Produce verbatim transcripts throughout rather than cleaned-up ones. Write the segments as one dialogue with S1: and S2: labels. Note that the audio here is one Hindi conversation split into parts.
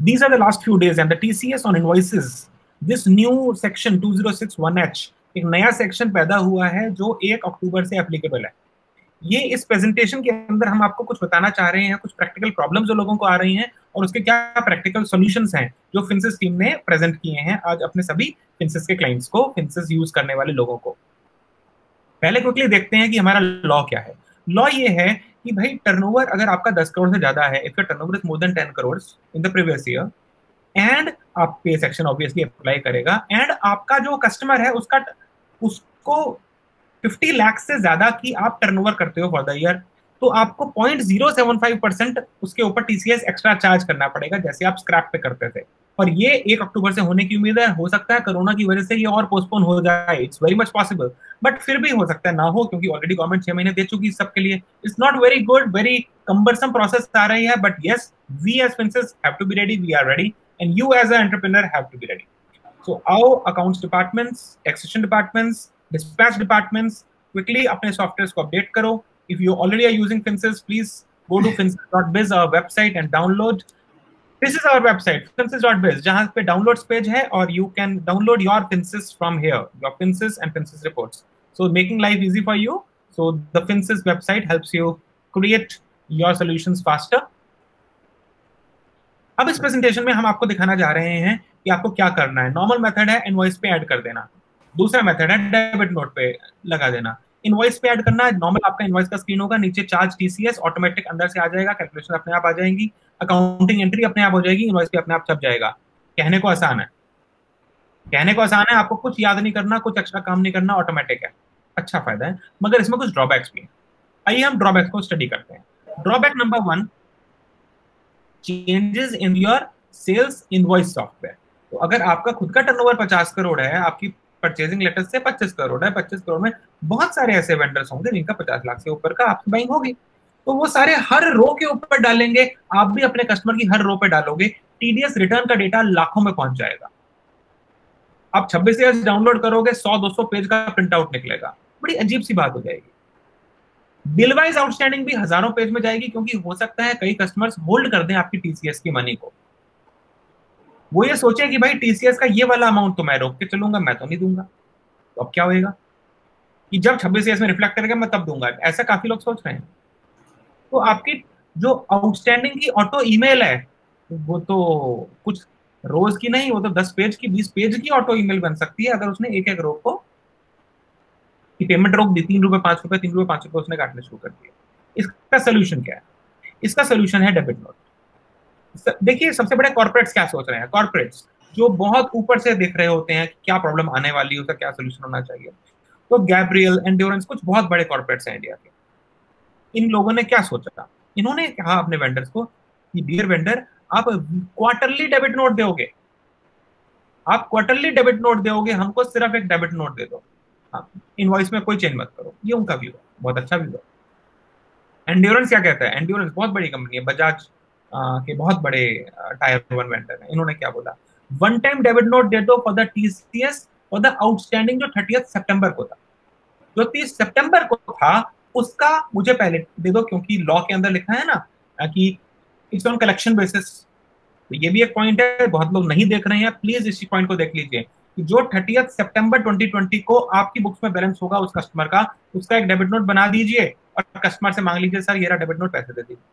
S1: These are the last few days and the T C S on invoices, this new section two zero six one H, एक नया सेक्शन पैदा हुआ है जो एक अक्टूबर से एप्लीकेबल है। ये इस प्रेजेंटेशन के अंदर हम आपको कुछ बताना चाह रहे हैं, कुछ प्रैक्टिकल प्रॉब्लम्स जो लोगों को आ रही हैं और उसके क्या प्रैक्टिकल सॉल्यूशंस हैं जो फिंसिस टीम ने प्रेजेंट किए हैं आज अपने सभी फिंसिस के क्लाइंट्स को, फिंसिस यूज करने वाले लोगों को। पहले क्विकली देखते हैं कि हमारा लॉ क्या है। लॉ ये है कि भाई टर्नओवर अगर आपका दस करोड़ से ज्यादा है, if your turnover is more than ten crore in the previous year, and आप पे सेक्शन ऑब्वियसली अप्लाई करेगा, एंड आपका जो कस्टमर है उसका उसको फिफ्टी लाख से ज्यादा की आप टर्नओवर करते हो फॉर द ईयर, तो आपको point zero seven five percent उसके ऊपर टीसीएस एक्स्ट्रा चार्ज करना पड़ेगा, जैसे आप स्क्रैप पे करते थे। और ये एक अक्टूबर से होने की उम्मीद है। हो सकता है कोरोना की वजह से ये और पोस्टपोन हो जाए, it's very much possible, but फिर भी हो सकता है ना हो, क्योंकि ऑलरेडी गवर्नमेंट छह महीने दे चुकी है सबके लिए। It's not very good, very cumbersome process आ रही है, but yes, we as Finsys have to be ready, we are ready, and you as an entrepreneur have to be ready. So आओ accounts departments, taxation departments, dispatch departments, quickly अपने सॉफ्टवेयर को अपडेट करो। If you already are using Finsis, please go to finsis dot biz, our website, and download. This is our website, finsis dot biz, जहाँ पे downloads page है, और you can download your Finsis from here, your Finsis and Finsis reports. So making life easy for you. So the Finsis website helps you create your solutions faster. अब इस प्रेजेंटेशन में हम आपको दिखाना जा रहे हैं कि आपको क्या करना है। नॉर्मल मेथड है इनवॉइस पे ऐड कर देना, दूसरा मेथड है डेबिट नोट पे लगा देना। इनवॉइस पे ऐड करना, नॉर्मल आपका इनवॉइस का स्क्रीन होगा, नीचे चार्ज टीसीएस ऑटोमेटिक अंदर से आ जाएगा, कैलकुलेशन अपने आप आ जाएंगी, अकाउंटिंग एंट्री अपने आप हो जाएगी, इनवॉइस पे अपने आप छप जाएगा। कहने को आसान है, कहने को आसान है, आपको कुछ याद नहीं करना, कुछ एक्स्ट्रा काम नहीं करना, ऑटोमेटिक है, अच्छा फायदा है, मगर इसमें कुछ ड्रॉबैक्स भी है। आइए हम ड्रॉबैक्स को स्टडी करते हैं। Drawback number one, changes in your sales invoice software. तो अगर आपका खुद का टर्नओवर पचास करोड़ है, आपकी परचेजिंग लेटर से पच्चीस करोड़ है, पच्चीस करोड़ में बहुत सारे ऐसे वेंडर्स होंगे जिनका पचास लाख से ऊपर का आपकी बाइंग होगी, तो वो सारे हर रो के ऊपर डालेंगे, आप भी अपने कस्टमर की हर रो पे डालोगे, टीडीएस रिटर्न का डेटा लाखों में पहुंच जाएगा। आप छब्बीस ईयर्स डाउनलोड करोगे, सौ दो सौ पेज का प्रिंट आउट निकलेगा, बड़ी अजीब सी बात हो जाएगी। बिल वाइज आउटस्टैंडिंग भी हजारों पेज में जाएगी, क्योंकि हो सकता है कई कस्टमर्स होल्ड कर दें आपकी टीसीएस की मनी को। वो ये सोचे कि भाई टीसीएस का ये वाला अमाउंट तो मैं रोक के चलूंगा, मैं तो नहीं दूंगा। तो अब क्या होएगा कि जब छब्बीस ईयर्स में रिफ्लेक्ट करेगा मैं तब दूंगा, ऐसा काफी लोग सोच रहे हैं। तो आपकी जो आउटस्टैंडिंग की ऑटो ईमेल है, वो तो कुछ रोज की नहीं, वो तो दस पेज की, बीस पेज की ऑटो ईमेल बन सकती है, अगर उसने एक एक रो को की पेमेंट रोक दी, तीन रुपए पांच रुपए तीन रुपए पांच रुपए उसने काटने शुरू कर दिया। इसका सोल्यूशन क्या है? इसका सोल्यूशन है डेबिट नोट। देखिए सबसे बड़े कॉर्पोरेट्स क्या सोच रहे हैं, कॉर्पोरेट्स जो बहुत ऊपर से देख रहे होते हैं कि क्या प्रॉब्लम आने वाली है, उसका क्या सोल्यूशन होना चाहिए। तो गैब्रियल, एंड्योरेंस, कुछ बहुत बड़े कॉर्पोरेट्स हैं इंडिया के। इन लोगों ने क्या सोचा, इन्होंने कहा अपने वेंडर्स को कि डियर वेंडर, आप क्वार्टरली डेबिट नोट दोगे, आप क्वार्टरली डेबिट नोट दोगे, हमको सिर्फ एक डेबिट नोट दे दो, इनवॉइस में कोई चेंज मत करो। ये उनका व्यू है, बहुत अच्छा व्यू है। एंड्योरेंस क्या कहता है? एंड्योरेंस बहुत बड़ी कंपनी है, बजाज के बहुत बड़े टायर वन वेंडर है। इन्होंने क्या बोला, वन टाइम डेबिट नोट दे दो for the TCS for the outstanding जो थर्टियथ सितंबर को था, जो तीस सितंबर को था उसका मुझे पहले दे दो, क्योंकि लॉ के अंदर लिखा है ना कि इट्स ऑन कलेक्शन बेसिस। तो ये भी एक पॉइंट है, बहुत लोग नहीं देख रहे हैं, प्लीज इसी पॉइंट को देख लीजिए कि जो थर्टियथ सितंबर ट्वेंटी ट्वेंटी को आपकी बुक्स में बैलेंस होगा उस कस्टमर का, उसका एक डेबिट नोट बना दीजिए और कस्टमर से मांग लीजिए सर ये रहा डेबिट नोट, पैसे दे दीजिए,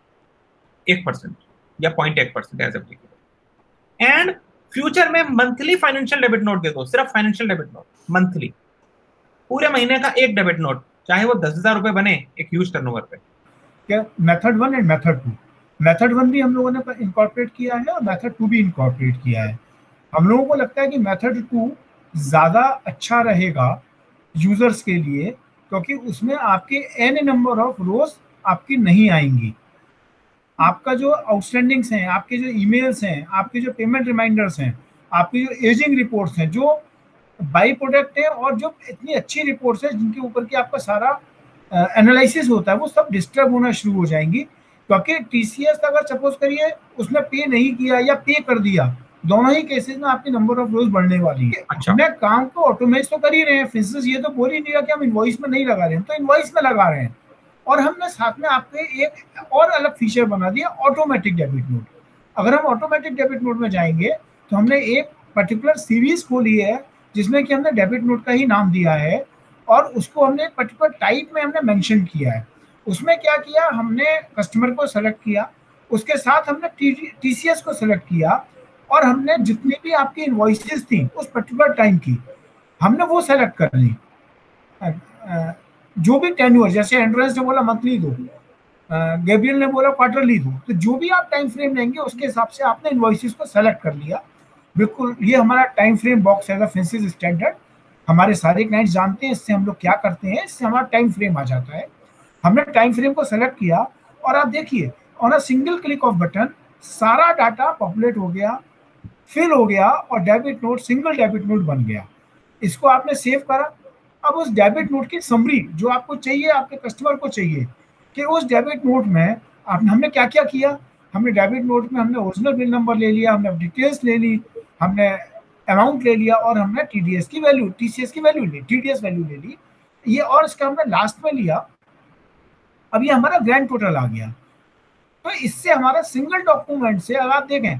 S1: एक परसेंट या पॉइंट एक percent as applicable. And future में मंथली फाइनेंशियल डेबिट नोट दे दो, सिर्फ फाइनेंशियल डेबिट नोट मंथली, पूरे महीने का एक डेबिट नोट, चाहे वो दस हजार रुपए बने एक ह्यूज टर्नओवर पे।
S2: क्या method one and method two, method one भी हम लोगों ने इनकॉर्पोरेट किया है और मेथड टू भी इनकॉर्पोरेट किया है। हम लोगों को लगता है कि मेथड टू ज्यादा अच्छा रहेगा यूजर्स के लिए, क्योंकि उसमें आपके एन नंबर ऑफ रोज आपकी नहीं आएंगी। आपका जो आउटस्टैंडिंग्स हैं, आपके जो ईमेल्स हैं, आपके जो पेमेंट रिमाइंडर्स हैं, आपकी जो एजिंग रिपोर्ट्स हैं, जो बाई प्रोडक्ट है और जो इतनी अच्छी रिपोर्ट्स है जिनके ऊपर की आपका सारा एनालिसिस uh, होता है, वो सब डिस्टर्ब होना शुरू हो जाएंगी। क्योंकि टीसीएस अगर सपोज करिए उसने पे नहीं किया या पे कर दिया, दोनों ही केसेस में आपकी नंबर ऑफ रोज बढ़ने वाली है।
S1: अच्छा।
S2: हमने काम को ऑटोमेट तो कर ही रहे हैं, फिंसिस ये तो बोल ही नहीं रहा कि हम इनवॉइस में नहीं लगा रहे हैं, तो इनवॉइस में लगा रहे हैं। और हमने साथ में आपके एक और अलग फीचर बना दिया, ऑटोमेटिक डेबिट नोट। अगर हम ऑटोमेटिक डेबिट नोट में जाएंगे तो हमने एक पर्टिकुलर सीरीज खोली है जिसमें कि हमने डेबिट नोट का ही नाम दिया है और उसको हमने एक पर्टिकुलर टाइप में हमने मेंशन किया है। उसमें क्या किया, हमने कस्टमर को सेलेक्ट किया, उसके साथ हमने टीसीएस को सेलेक्ट किया और हमने जितनी भी आपकी इनवॉइसेस थी उस पर्टिकुलर टाइम की हमने वो सेलेक्ट कर ली। जो भी टेन्योर, जैसे एंड्रेंस ने बोला मंथली दो, गैब्रियल ने बोला क्वार्टरली दो, तो जो भी आप टाइम फ्रेम लेंगे उसके हिसाब से आपने इनवॉइसेस को सेलेक्ट कर लिया। बिल्कुल ये हमारा टाइम फ्रेम बॉक्स है द फिंसिस स्टैंडर्ड, हमारे सारे क्लाइंट्स जानते हैं इससे हम लोग क्या करते हैं, इससे हमारा टाइम फ्रेम आ जाता है। हमने टाइम फ्रेम को सेलेक्ट किया और आप देखिए on a single click of button सारा डाटा पॉपुलेट हो गया, फिल हो गया और debit note single debit note बन गया। इसको आपने सेव करा। अब उस डेबिट नोट की समरी जो आपको चाहिए, आपके कस्टमर को चाहिए कि उस डेबिट नोट में आप हमने क्या क्या किया। हमने डेबिट नोट में हमने ओरिजिनल बिल नंबर ले लिया, हमने डिटेल्स ले ली, हमने अमाउंट ले लिया और हमने टीडीएस की वैल्यू, टीसीएस की वैल्यू ली, टीडीएस वैल्यू ले ली ये, और इसका हमने लास्ट में लिया। अब ये हमारा ग्रैंड टोटल आ गया। तो इससे हमारा सिंगल डॉक्यूमेंट से अगर आप देखें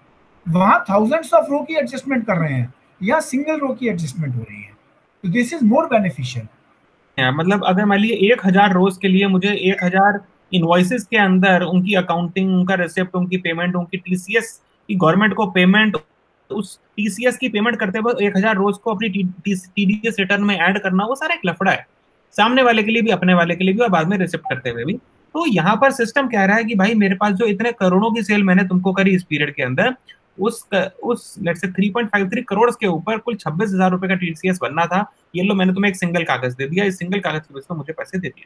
S2: वहां थाउजेंड्स ऑफ रो की एडजस्टमेंट कर रहे हैं, यहाँ सिंगल रो की एडजस्टमेंट हो रही है। तो दिस इज मोर बेनिफिशियल।
S1: मतलब अगर मान लीजिए एक हजार रोज के लिए मुझे एक हजार इनवॉइसेस के अंदर उनकी अकाउंटिंग, उनका रिसिप्ट, उनकी पेमेंट, उनकी टीसीएस की गवर्नमेंट को पेमेंट, उस टीसीएस की पेमेंट करते हुए एक हजार रोज को अपनी टीडीएस रिटर्न में ऐड करना, वो सारा एक लफड़ा है, सामने वाले के लिए भी, अपने वाले के लिए भी, और बाद में रिसिप्ट करते हुए भी। तो यहाँ पर सिस्टम कह रहा है कि भाई मेरे पास जो इतने करोड़ों की सेल मैंने तुमको करी इस पीरियड के अंदर, उस उस लेट्स से three point five three crore के ऊपर कुल छब्बीस हजार रुपए का टीसीएस बनना था, ये लो मैंने तुम्हें एक सिंगल कागज दे दिया, इस सिंगल कागज के बेस पर मुझे पैसे दे दिए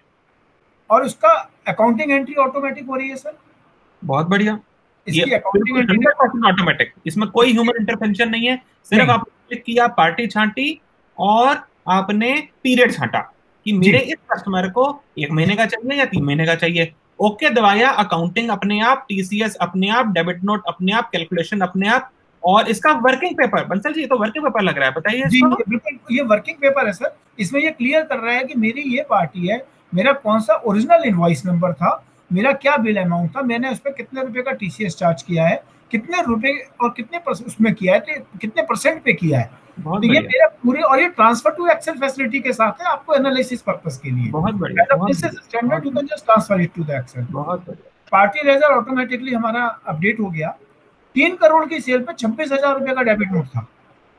S2: और उसका अकाउंटिंग एंट्री ऑटोमेटिक हो रही है सर।
S1: बहुत बढ़िया,
S2: इसकी अकाउंटिंग एंट्री
S1: ऑटोमेटिक, इसमें कोई ह्यूमन इंटरवेंशन नहीं है। सिर्फ आपने क्लिक किया, पार्टी छांटी और आपने पीरियड छांटा कि मेरे इस कस्टमर को एक महीने का चाहिए या तीन महीने का चाहिए, ओके दबाया, अकाउंटिंग अपने आप, टीसीएस अपने आप, डेबिट नोट अपने आप, कैलकुलेशन अपने आप, और इसका वर्किंग पेपर, बंसल जी तो वर्किंग पेपर लग रहा है, बताइए
S2: जी। बिल्कुल ये वर्किंग पेपर है सर। इसमें ये क्लियर कर रहा है कि मेरी ये पार्टी है, मेरा कौन सा ओरिजिनल इनवॉइस नंबर था, मेरा क्या बिल अमाउंट था, मैंने उस पर कितने रुपए का टीसीएस चार्ज किया है, कितने रुपए और कितने उसमें किया है, तो कितने परसेंट पे किया है। तो ये मेरा पूरे, और ये ट्रांसफर टू एक्सेल फैसिलिटी के साथ है आपको एनालिसिस पर्पस के लिए।
S1: बहुत बढ़िया,
S2: this is standard, you can just transfer it to the Excel.
S1: बहुत बढ़िया।
S2: पार्टी लेजर ऑटोमेटिकली हमारा अपडेट हो गया। तीन करोड़ की सेल पे छब्बीस हजार रुपए का डेबिट नोट था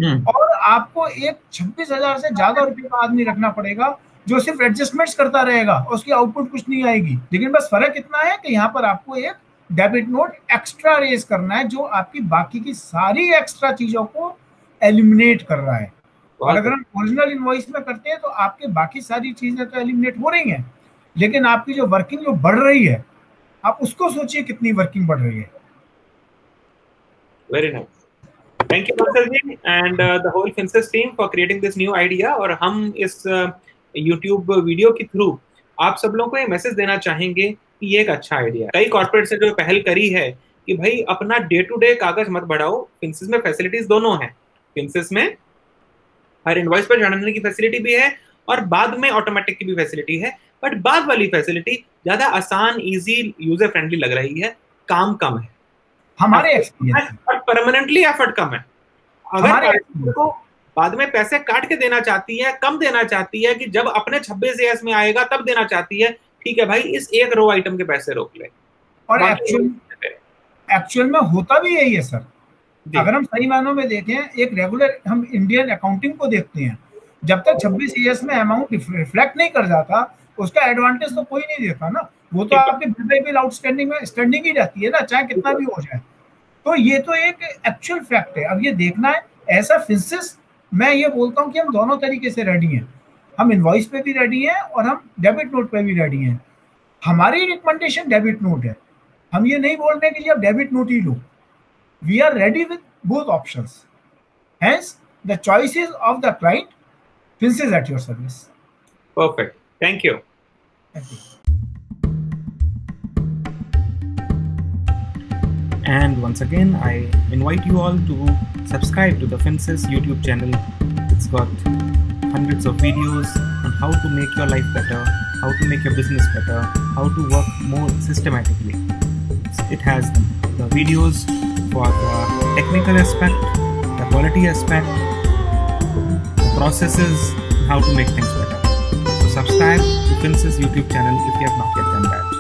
S2: और आपको एक छब्बीस हजार से ज्यादा रुपए का आदमी रखना पड़ेगा जो सिर्फ एडजस्टमेंट्स करता रहेगा, उसकी आउटपुट कुछ नहीं आएगी। लेकिन बस फर्क इतना है कि यहाँ पर आपको एक डेबिट नोट एक्स्ट्रा रेज करना है जो आपकी बाकी की सारी एक्स्ट्रा चीजों को एलिमिनेट कर रहा है। और अगर हम ओरिजिनल इनवॉइस में करते हैं तो आपके बाकी सारी चीजें तो एलिमिनेट हो रही हैं, लेकिन आपकी जो वर्किंग जो बढ़ रही है, आप उसको सोचिए कितनी वर्किंग बढ़ रही है।
S1: Very nice, thank you Bansal ji and the whole Finsys team for creating this new idea. और हम इस यूट्यूब uh, वीडियो के थ्रू आप सब लोगों को ये मैसेज देना चाहेंगे कि ये एक अच्छा आइडिया है। कई कॉर्पोरेट से जो पहल करी है कि भाई अपना डे टू डे कागज मत बढ़ाओ, फिंसिस में फैसिलिटीज दोनों हैं। फिंसिस में हर इनवॉइस पर जानने की फैसिलिटी भी है और बाद में ऑटोमेटिक की भी फैसिलिटी है, बट बाद वाली फैसिलिटी ज्यादा आसान, इजी, यूजर फ्रेंडली लग रही है, काम कम है,
S2: हमारे एक्सपीरियंस
S1: और परमानेंटली एफर्ट कम है। अगर को बाद में पैसे काट के देना चाहती है, कम देना चाहती है कि जब अपने छब्बीस एएस में आएगा तब देना चाहती है, ठीक है भाई इस एक रो आइटम के पैसे रोक ले।
S2: और एक्चुअल एक्चुअल में होता भी यही है सर। अगर हम सही मायनों में देखें, एक रेगुलर हम इंडियन अकाउंटिंग को देखते हैं, जब तक छब्बीस ईयर्स में अमाउंट रिफ्लेक्ट नहीं कर जाता उसका एडवांटेज तो कोई नहीं देता ना, वो तो आपके बिल बाय बिल आउटस्टैंडिंग में स्टैंडिंग ही रहती है ना, चाहे कितना भी हो जाए। तो ये तो एक एक्चुअल फैक्ट है। अब ये देखना है ऐसा फिंसिस, मैं ये बोलता हूँ कि हम दोनों तरीके से रेडी हैं, हम इनवॉइस पे भी रेडी हैं और हम डेबिट नोट पे भी रेडी हैं। हमारी रिकमेंडेशन डेबिट नोट है, हम ये नहीं बोल रहे कि आप डेबिट नोट ही लो। We are ready with both options. Hence, the choices of the client, Finsis at your service.
S1: Perfect. Thank you.
S2: Thank you.
S1: And once again, I invite you all to subscribe to the Finsis YouTube channel. It's got hundreds of videos on how to make your life better, how to make your business better, how to work more systematically. It has the videos for the technical aspect, the quality aspect, the processes, how to make things better. So subscribe to Finsis YouTube channel if you have not yet done that.